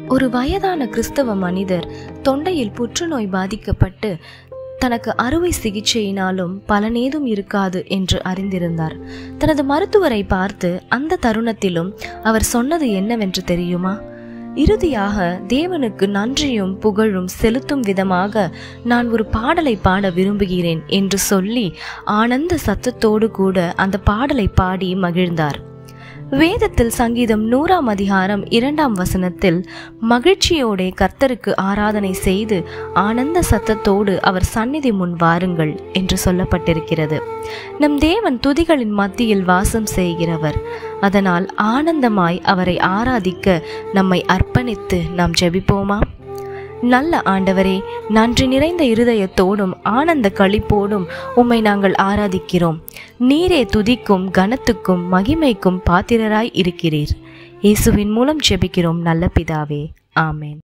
ஒரு வயதான கிறிஸ்தவ மனிதர் தொண்டையில் புற்றுநோய் பாதிக்கப்பட்டு தனக்கு அறுவை சிகிச்சையினாலும் பலனேதும் இருக்காது என்று அறிந்திருந்தார். தனது மருத்துவரை பார்த்து அந்த தருணத்திலும் அவர் சொன்னது என்னவென்று தெரியுமா? இறுதியாக தேவனுக்கு நன்றியும் புகழும் செலுத்தும் விதமாக நான் ஒரு பாடலை பாட விரும்புகிறேன் என்று சொல்லி ஆனந்த சத்தத்தோடு கூட அந்த பாடலை பாடி மகிழ்ந்தார். வேதத்தில் சங்கீதம் 100ஆம் அதிகாரம் 2ஆம் வசனத்தில் மகிழ்ச்சியோட கர்த்தருக்கு ஆராதனை செய்து ஆனந்த சத்தத்தோடு அவர் சந்நிதி முன் வாருங்கள் என்று சொல்லப்பட்டிருக்கிறது. நம் தேவன் துதிகளின் மத்தியில் வாசம் செய்கிறவர். அதனால் ஆனந்தமாய் அவரை ஆராதிக்க நம்மை அர்ப்பணித்து நாம் ஜெபிப்போமா? நல்ல ஆண்டவரே, நன்றி நிறைந்த இருதயத்தோடும் ஆனந்த களிப்போடும் உம்மை நாங்கள் ஆராதிக்கிறோம். நீரே துதிக்கும் கனத்துக்கும் மகிமைக்கும் பாத்திரராய் இருக்கிறீர். இயேசுவின் மூலம் ஜெபிக்கிறோம் நல்ல பிதாவே, ஆமென்.